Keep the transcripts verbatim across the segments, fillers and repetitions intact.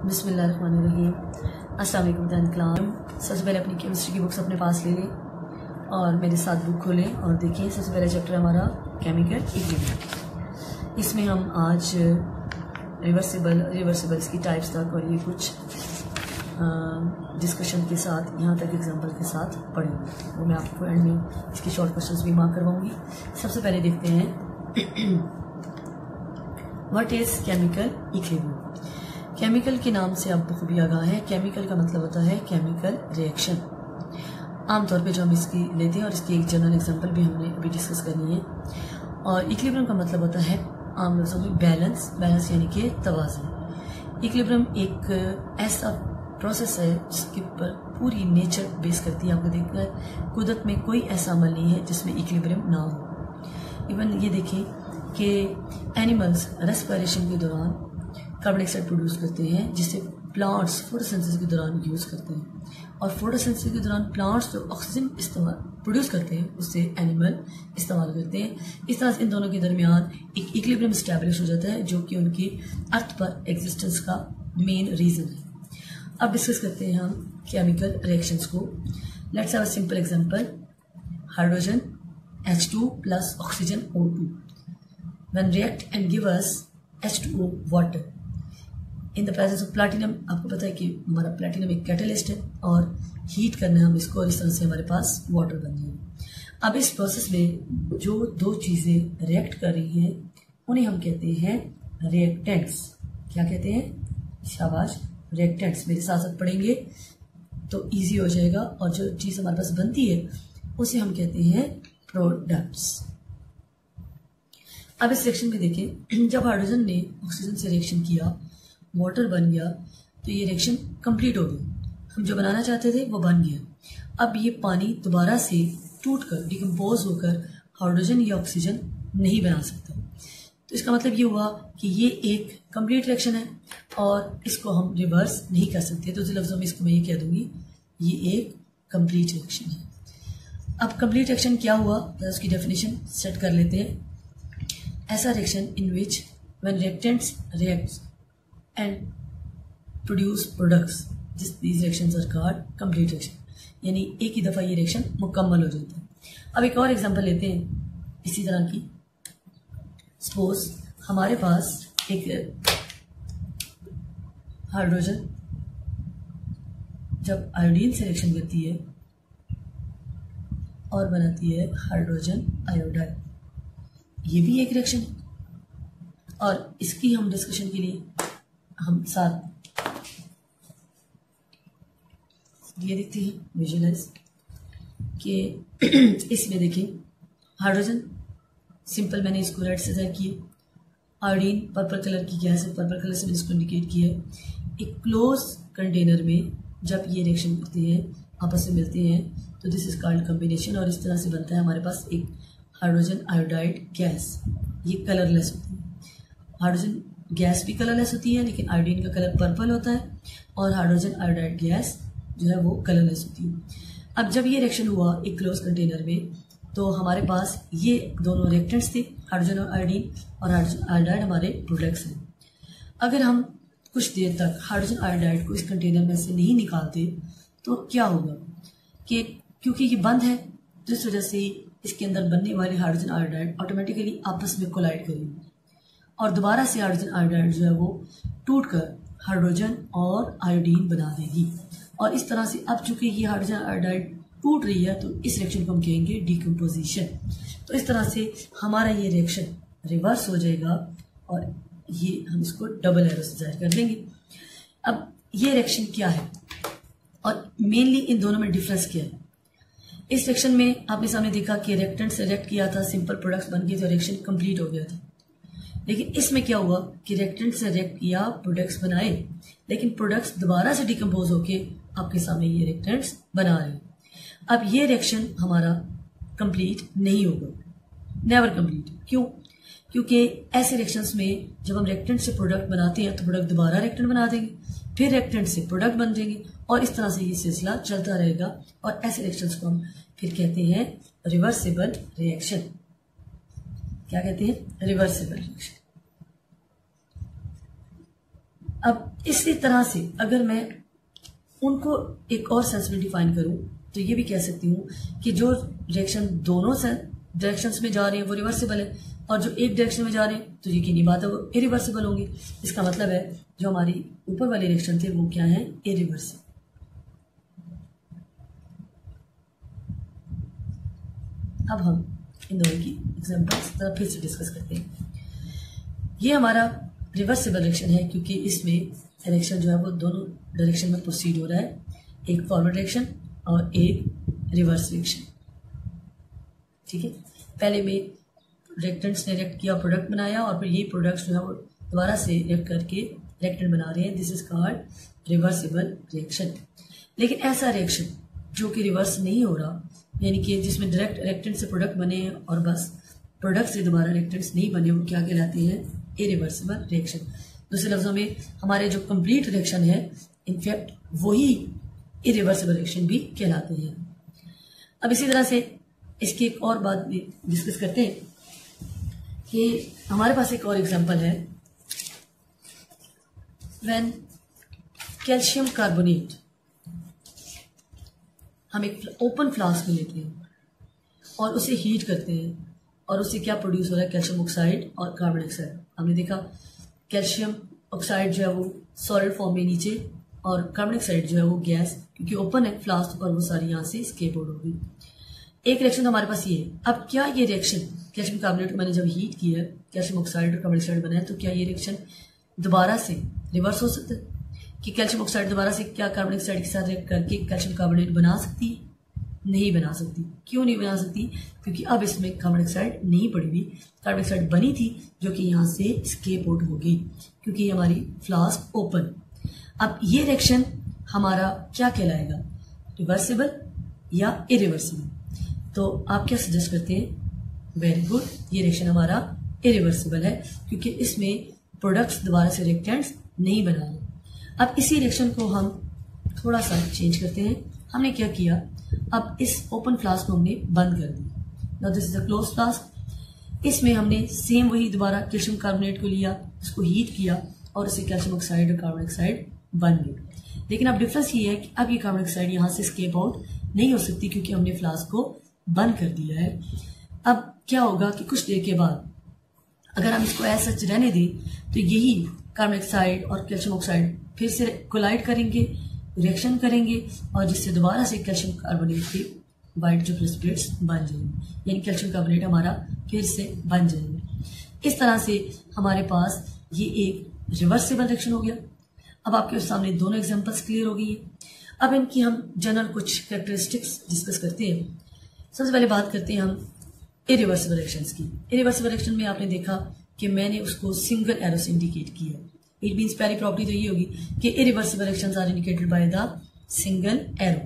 बिस्मिल्लाहिर्रहमानिर्रहीम। अस्सलाम वालेकुम दैन कलाम। सबसे पहले अपनी केमिस्ट्री की बुक्स अपने पास ले लें और मेरे साथ बुक खोलें और देखिए सबसे पहले चैप्टर हमारा केमिकल इक्विलिब्रियम। इसमें हम आज रिवर्सिबल रिवर्सिबल्स की टाइप्स तक और ये कुछ डिस्कशन के साथ यहाँ तक एग्जांपल के साथ पढ़ेंगे। वो मैं आपको एंड में इसके शॉर्ट क्वेश्चंस भी मार्क करवाऊंगी। सबसे पहले देखते हैं what is chemical equilibrium. Chemical के नाम से आप बखूबी आगाह हैं। केमिकल का मतलब होता है केमिकल रिएक्शन। आमतौर पे जो हम इसकी लेते हैं और इसकी एक जनरल एग्जांपल भी हमने अभी डिस्कस करनी है। और इक्विलिब्रियम का मतलब होता है आम लफ्ज़ों में बैलेंस। बैलेंस यानी कि तवाज़ुन। इक्विलिब्रियम एक ऐसा प्रोसेस है जिसके ऊपर पूरी नेचर बेस करती है। आपको देखना है कुदरत में कोई ऐसा अमल नहीं है जिसमें इक्विलिब्रियम ना हो। इवन ये देखें कि एनिमल्स रेस्पिरेशन के दौरान कार्बन डाइऑक्साइड प्रोड्यूस करते हैं जिसे प्लांट्स फोटोसिंथेसिस के दौरान यूज़ करते हैं। और फोटोसिंथेसिस के दौरान प्लांट्स जो ऑक्सीजन इस्तेमाल प्रोड्यूस करते हैं उससे एनिमल इस्तेमाल करते हैं। इस तरह से इन दोनों के दरमियान एक इक्विलिब्रियम स्टैब्लिश हो जाता है जो कि उनकी अर्थ पर एग्जिस्टेंस का मेन रीज़न है। अब डिस्कस करते हैं हम केमिकल रिएक्शंस को। Let's have a simple example. Hydrogen H two plus oxygen O two when react and give us H two O water in the presence of platinum. आपको पता है कि हमारा प्लैटिनम एक कैटलिस्ट है और हीट करना है हम इसको और इस तरह से हमारे पास वाटर बन जाए। अब इस प्रोसेस में जो दो चीज़ें रिएक्ट कर रही हैं उन्हें हम कहते हैं रिएक्टेंट्स। क्या कहते हैं? शाबाश, रिएक्टेंट्स। मेरे साथ साथ पढ़ेंगे तो इजी हो जाएगा। और जो चीज़ हमारे पास बनती है उसे हम कहते हैं प्रोडक्ट्स। अब इस रिएक्शन में देखें, जब हाइड्रोजन ने ऑक्सीजन से रिएक्शन किया, वाटर बन गया, तो ये रिएक्शन कंप्लीट हो गई। हम जो बनाना चाहते थे वो बन गया। अब ये पानी दोबारा से टूटकर डिकम्पोज होकर हाइड्रोजन या ऑक्सीजन नहीं बना सकता। तो इसका मतलब ये हुआ कि ये एक कंप्लीट रिएक्शन है और इसको हम रिवर्स नहीं कर सकते। तो दूसरे लफ्ज़ों में इसको मैं ये कह दूंगी, ये एक कंप्लीट रिएक्शन है। अब कंप्लीट रिएक्शन क्या हुआ, उसकी डेफिनेशन सेट कर लेते हैं। ऐसा reaction in which when reactants reacts and produce products, this these reactions are called complete reaction। यानी एक ही दफ़ा ये रिएक्शन मुकम्मल हो जाता है। अब एक और एग्जांपल लेते हैं इसी तरह की। सपोज हमारे पास एक हाइड्रोजन जब आयोडीन से रिएक्शन करती है और बनाती है हाइड्रोजन आयोडाइड, ये भी एक रिएक्शन है। और इसकी हम डिस्कशन के लिए हम साथ ये देखते हैं विजुअलाइज कि इसमें देखें हाइड्रोजन सिंपल, मैंने इसको रेड से तय किया। आयोडीन पर्पल कलर की गैस है, पर्पल कलर से मैंने इसको इंडिकेट किया है। एक क्लोज कंटेनर में जब ये रिएक्शन करते हैं, आपस में मिलते हैं, तो दिस इज कॉल्ड कॉम्बिनेशन। और इस तरह से बनता है हमारे पास एक हाइड्रोजन आयोडाइड गैस। ये कलरलेस होती है। हाइड्रोजन गैस भी कलरलेस होती है लेकिन आयोडीन का कलर पर्पल होता है और हाइड्रोजन आयोडाइड गैस जो है वो कलरलेस होती है। अब जब ये रिएक्शन हुआ एक क्लोज कंटेनर में, तो हमारे पास ये दोनों रिएक्टेंट्स थे, हाइड्रोजन और आयोडीन, और हाइड्रोजन आयोडाइड हमारे प्रोडक्ट्स हैं। अगर हम कुछ देर तक हाइड्रोजन आयोडाइड को इस कंटेनर में से नहीं निकालते तो क्या होगा कि क्योंकि ये बंद है तो इस वजह से इसके अंदर बनने वाले हाइड्रोजन आयोडाइड ऑटोमेटिकली आपस में कोलाइड करेंगे और दोबारा से हाइड्रोजन आयोडाइड जो है वो टूटकर हाइड्रोजन और आयोडीन बना देगी। और इस तरह से अब चूंकि ये हाइड्रोजन आयोडाइड टूट रही है तो इस रिएक्शन को हम कहेंगे डिकम्पोजिशन। तो इस तरह से हमारा ये रिएक्शन रिवर्स हो जाएगा और ये हम इसको डबल एरो से जाहिर कर देंगे। अब ये रिएक्शन क्या है और मेनली इन दोनों में डिफरेंस क्या है? इस रिएक्शन में आपने सामने देखा कि रिएक्टेंट से रिएक्ट किया था, सिंपल प्रोडक्ट्स बन गए थे, रिएक्शन कंप्लीट हो गया था। लेकिन इसमें क्या हुआ कि रिएक्टेंट से रिएक्ट किया, प्रोडक्ट्स बनाए, लेकिन प्रोडक्ट्स दोबारा से डिकम्पोज होके आपके सामने ये रिएक्टेंट्स बना रहे। अब ये रिएक्शन हमारा कंप्लीट नहीं होगा, नेवर कंप्लीट। क्यों? क्योंकि ऐसे रिएक्शंस में जब हम रिएक्टेंट से प्रोडक्ट बनाते हैं तो प्रोडक्ट दोबारा रिएक्टेंट बना देंगे, फिर रिएक्टेंट से प्रोडक्ट बन जाएंगे और इस तरह से ये सिलसिला चलता रहेगा। और ऐसे रिएक्शंस को हम फिर कहते हैं रिवर्सिबल रिएक्शन। क्या कहते हैं? Reversible reaction. अब इसी तरह से अगर मैं उनको एक और सेंस में डिफाइन करूं तो ये भी कह सकती हूँ कि जो रिएक्शन दोनों से डायरेक्शंस में जा रहे हैं वो रिवर्सिबल है, और जो एक डायरेक्शन में जा रहे हैं तो यकीनी बात है वो इरिवर्सिबल होंगे। इसका मतलब है जो हमारी ऊपर वाले रिएक्शन थे वो क्या है, इरिवर्सिबल। अब हम इन दोनों की एग्जांपल्स फिर से डिस्कस करते हैं। ये हमारा रिवर्सिबल रिएक्शन है क्योंकि इसमें रिएक्शन जो है वो दोनों डायरेक्शन में प्रोसीड हो रहा है, एक फॉरवर्ड रिएक्शन और एक रिवर्स रिएक्शन। ठीक है, पहले में रिएक्टेंट्स ने रिएक्ट किया, प्रोडक्ट बनाया, और फिर ये प्रोडक्ट्स जो है वो दोबारा से रिएक्ट करके रिएक्टेंट बना रहे हैं। This is called reversible reaction. लेकिन ऐसा रिएक्शन जो कि रिवर्स नहीं हो रहा, यानी कि जिसमें डायरेक्ट रिएक्टेंट से प्रोडक्ट बने हैं और बस प्रोडक्ट से दोबारा रिएक्टेंट्स नहीं बने, वो क्या कहलाते हैं, इरिवर्सिबल रिएक्शन। दूसरे लफ्जों में हमारे जो कंप्लीट रिएक्शन है इनफैक्ट वही इरिवर्सिबल रिएक्शन भी कहलाते हैं। अब इसी तरह से इसकी एक और बात भी डिस्कस करते हैं कि हमारे पास एक और एग्जांपल है, व्हेन कैल्शियम कार्बोनेट, हम एक ओपन फ्लास्क में लेते हैं और उसे हीट करते हैं और उससे क्या प्रोड्यूस हो रहा है, कैल्शियम ऑक्साइड और कार्बन डाइऑक्साइड। हमने देखा कैल्शियम ऑक्साइड जो है वो सॉलिड फॉर्म में नीचे, और कार्बन डाइऑक्साइड जो है वो गैस, क्योंकि ओपन है फ्लास्क पर, वो सारी यहाँ से स्केप आउट होगी। एक रिएक्शन तो हमारे पास ये है। अब क्या ये रिएक्शन कैल्शियम कार्बोनेट को मैंने जब हीट किया है, कैल्शियम ऑक्साइड और कार्बन डाइऑक्साइड बनाया, तो क्या ये रिएक्शन दोबारा से रिवर्स हो सकता है कि कैल्शियम ऑक्साइड दोबारा से क्या कार्बन डाइऑक्साइड के साथ रिएक्ट करके कैल्शियम कार्बोनेट बना सकती है? नहीं बना सकती। क्यों नहीं बना सकती? क्योंकि अब इसमें कार्बन डाइऑक्साइड नहीं पड़ी हुई, कार्बन डाइऑक्साइड बनी थी जो कि यहाँ से स्केप आउट होगी क्योंकि ये हमारी फ्लास्क ओपन। अब ये रिएक्शन हमारा क्या कहलाएगा, रिवर्सिबल या इरिवर्सिबल? तो आप क्या सजेस्ट करते हैं? वेरी गुड, ये रिएक्शन हमारा इरिवर्सिबल है क्योंकि इसमें प्रोडक्ट्स दोबारा से रिएक्टेंट्स नहीं बना रहे। अब इसी रिएक्शन को हम थोड़ा सा चेंज करते हैं। हमने क्या किया, अब इस ओपन फ्लास्क को हमने बंद कर दिया। Now this is a close flask. इसमें हमने सेम वही दोबारा कैल्शियम कार्बोनेट को लिया, उसको हीट किया और इससे कैल्शियम ऑक्साइड और कार्बन डाइऑक्साइड बन गए। लेकिन अब डिफरेंस ये है कि अब ये कार्बन डाइऑक्साइड यहाँ से स्केप आउट नहीं हो सकती क्योंकि हमने फ्लास्क को बंद कर दिया है। अब क्या होगा कि कुछ देर के बाद अगर हम इसको ऐसा सच रहने दें तो यही कार्बन डाइऑक्साइड और कैल्शियम ऑक्साइड फिर से कोलाइड करेंगे, रिएक्शन करेंगे, और जिससे दोबारा से कैल्शियम कार्बोनेट के वाइट जो प्रेसिपिटेट्स बन जाएंगे, यानी कैल्शियम कार्बोनेट हमारा फिर से बन जाएंगे। इस तरह से हमारे पास ये एक रिवर्सिबल रिएक्शन हो गया। अब आपके सामने दोनों एग्जांपल्स क्लियर हो गई है। अब इनकी हम जनरल कुछ कैरेक्टरिस्टिक्स डिस्कस करते हैं। सबसे पहले बात करते हैं हम इरिवर्सिबल रिएक्शंस की। इरिवर्सिबल रिएक्शन में आपने देखा कि मैंने उसको सिंगल एरो से इंडिकेट किया। इट मीन्स पहली प्रॉपर्टी तो ये होगी कि irreversible reactions are indicated by the single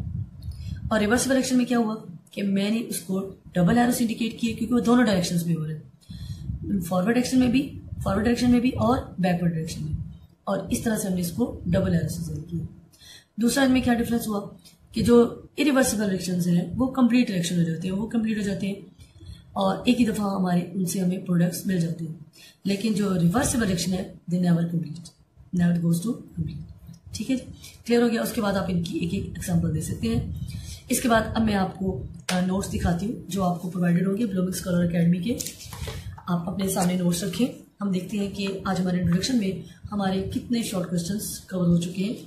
arrow. और रिवर्सिबल रिएक्शन में क्या हुआ कि मैंने उसको डबल एरो से इंडिकेट किया क्योंकि वो दोनों डायरेक्शंस में हो रहे हैं, फॉरवर्ड डायरेक्शन में भी फॉरवर्ड डायरेक्शन में भी और बैकवर्ड डायरेक्शन में, और इस तरह से हमने इसको डबल एरो से सेलेक्ट किया। दूसरा इनमें क्या डिफरेंस हुआ कि जो इरिवर्सिबल रिएक्शंस हैं वो कंप्लीट रिएक्शन हो जाते हैं, वो कंप्लीट हो जाते हैं और एक ही दफा हमारे उनसे हमें प्रोडक्ट्स मिल जाते हैं। लेकिन जो रिवर्सिबल रिएक्शन है they never complete, never goes to complete. ठीक है, क्लियर हो गया। उसके बाद आप इनकी एक एक एग्जांपल दे सकते हैं। इसके बाद अब मैं आपको नोट्स दिखाती हूँ जो आपको प्रोवाइडेड होंगे ब्लूमिंग स्कॉलर एकेडमी के। आप अपने सामने नोट्स रखें। हम देखते हैं कि आज हमारे इंट्रोडक्शन में हमारे कितने शॉर्ट क्वेश्चंस कवर हो चुके हैं।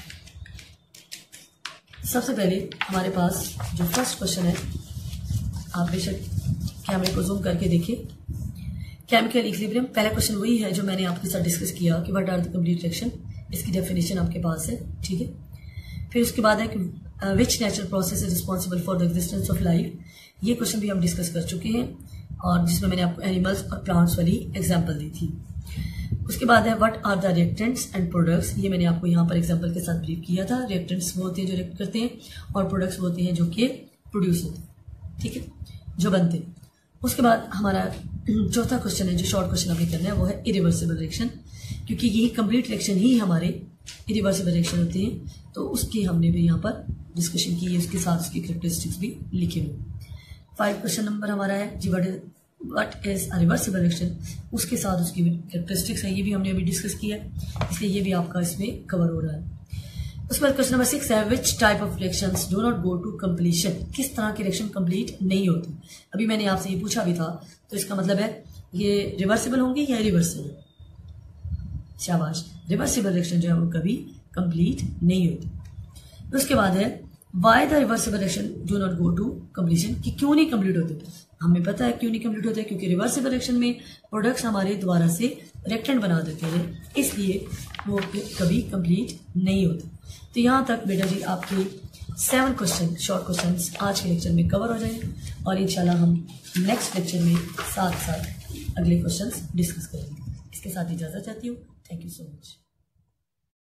सबसे पहले हमारे पास जो फर्स्ट क्वेश्चन है, आप बेशक कैमरे को जूम करके देखिए। केमिकल इक्विलिब्रियम, पहला क्वेश्चन वही है जो मैंने आपके साथ डिस्कस किया कि what are the complete reaction, इसकी डेफिनेशन आपके पास है। ठीक है, फिर उसके बाद है कि which natural process is responsible for the existence of life. ये क्वेश्चन भी हम डिस्कस कर चुके हैं और जिसमें मैंने आपको एनिमल्स और प्लांट्स वाली एग्जाम्पल दी थी। उसके बाद है what are the reactants and products. ये मैंने आपको यहाँ पर एग्जाम्पल के साथ ब्रीफ किया था। रिएक्टेंट्स वो होते हैं जो रिएक्ट करते हैं और प्रोडक्ट्स वो होते हैं जो कि प्रोड्यूस होते हैं, ठीक है, जो बनते हैं। उसके बाद हमारा चौथा क्वेश्चन है जो शॉर्ट क्वेश्चन हमें करना है वो है इरिवर्सिबल रिएक्शन, क्योंकि यही कंप्लीट रिएक्शन ही हमारे इरिवर्सिबल रिएक्शन होते हैं। तो उसकी हमने भी यहाँ पर डिस्कशन की है, उसके साथ उसकी कैरेक्टरिस्टिक्स भी लिखे हुए। फाइव क्वेश्चन नंबर हमारा है जी what is what is a reversible reaction, उसके साथ उसकी कैरेक्टरिस्टिक्स है, ये भी हमने अभी डिस्कस किया है, इसलिए ये भी आपका इसमें कवर हो रहा है। उसके बाद क्वेश्चन नंबर सिक्स है which type of reactions do not go to completion, किस तरह की रिएक्शन कंप्लीट नहीं होती। अभी मैंने आपसे ये पूछा भी था, तो इसका मतलब है ये रिवर्सिबल होंगी या रिवर्सिबल। शाबाश, रिवर्सिबल रिएक्शन जो है वो कभी कंप्लीट नहीं होती। उसके बाद है why the reversible reaction do not go to completion, कि क्यों नहीं कंप्लीट होते। हमें पता है क्यों नहीं कंप्लीट होते, क्योंकि रिवर्सिबल रिएक्शन में प्रोडक्ट्स हमारे दोबारा से रिएक्टेंट बना देते हैं, इसलिए वो कभी कंप्लीट नहीं होते। तो यहाँ तक बेटा जी आपके सेवन क्वेश्चन शॉर्ट क्वेश्चंस आज के लेक्चर में कवर हो जाएंगे, और इंशाल्लाह हम नेक्स्ट लेक्चर में साथ साथ अगले क्वेश्चंस डिस्कस करेंगे। इसके साथ इजाज़त चाहती हूँ। Thank you so much.